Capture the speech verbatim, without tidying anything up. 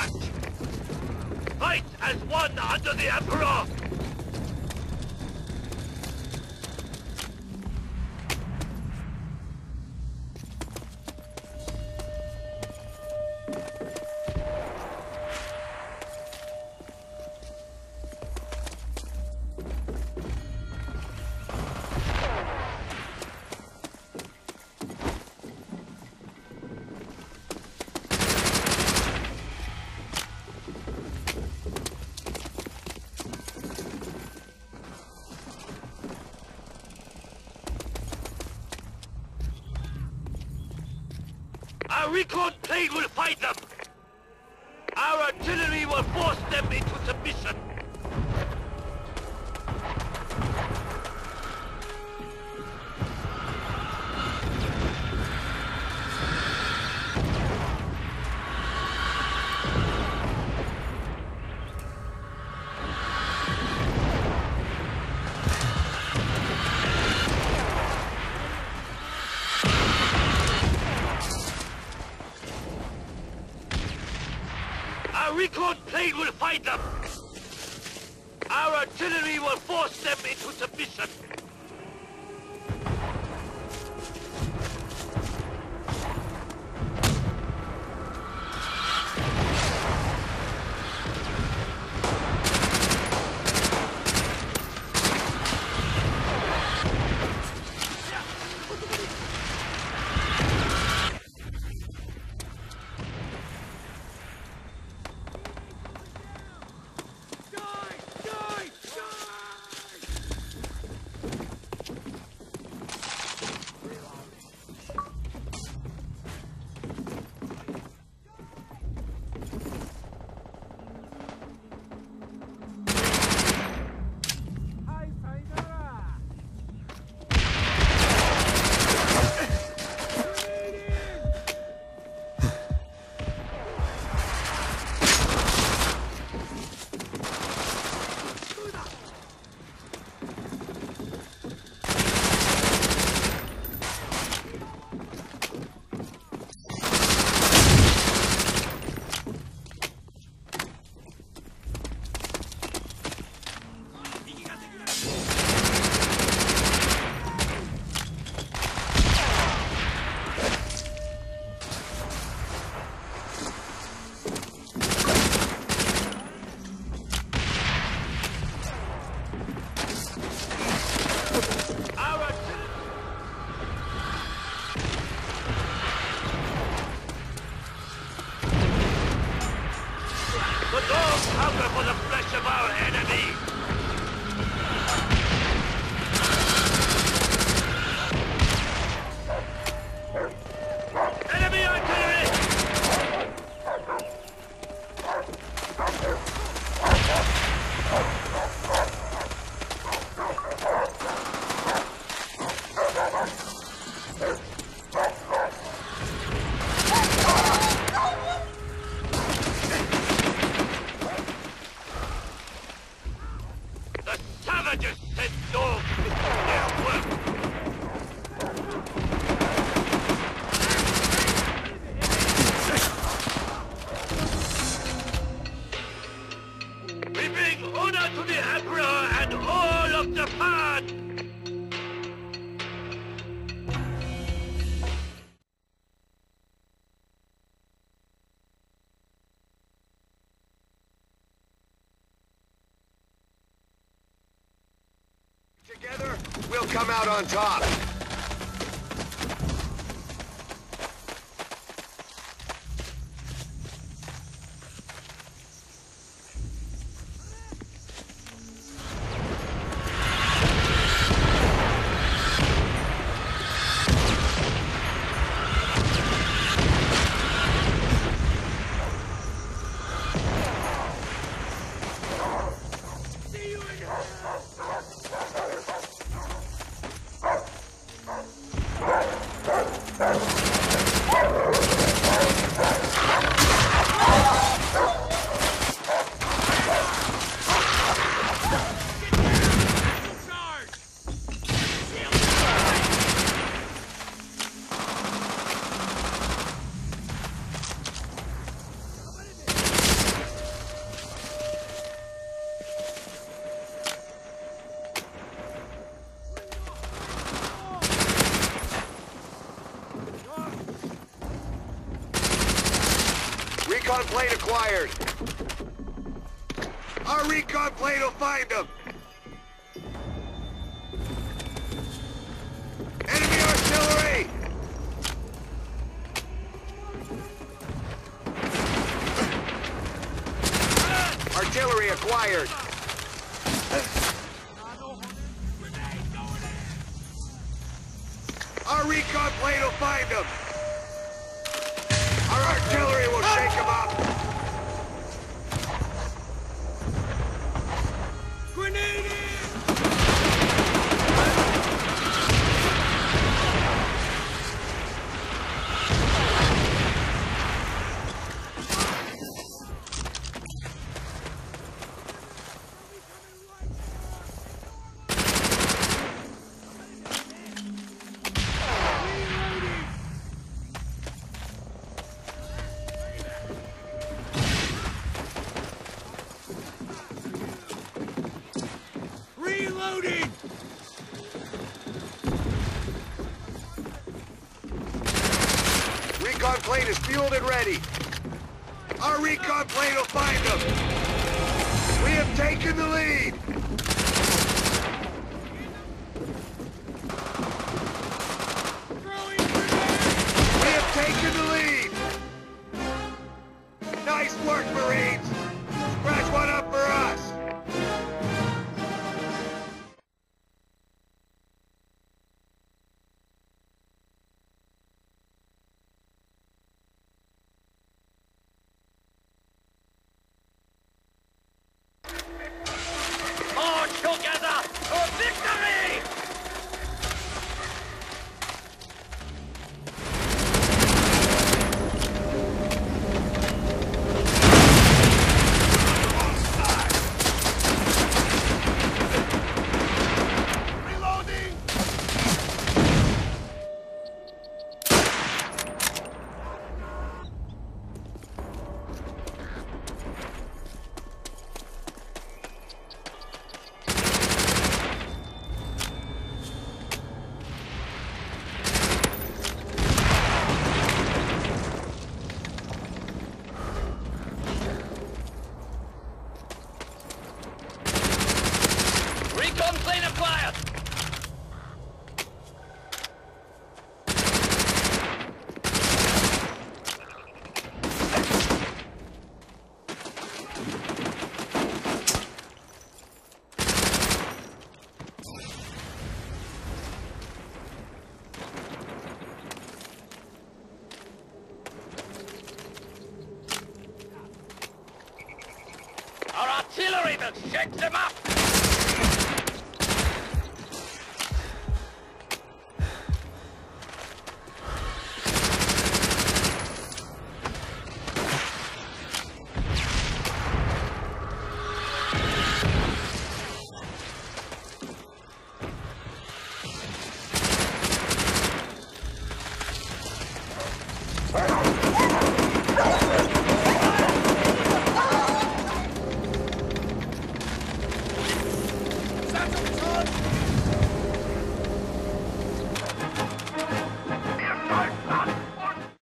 march! Fight as one under the Emperor! Our recon plane will fight them! Our artillery will force them into submission! Our recon plane will fight them! Our artillery will force them into submission! The dogs hunger for the flesh of our enemy! Enemy artillery! Savages sent dogs to do their work! We bring honor to the Emperor and all of Japan! Together, we'll come out on top. recon plane acquired. Our recon plane will find them. Enemy artillery! Artillery acquired. Our recon plane will find them. Our artillery will shake them up. Grenade in! Reloading! Recon plane is fueled and ready. Our recon plane will find them. We have taken the lead. We have taken the lead. Nice work, Marines. Scratch one up for us. March together for victory! Reloading! Recon plane acquired! Our artillery will shake them up! Our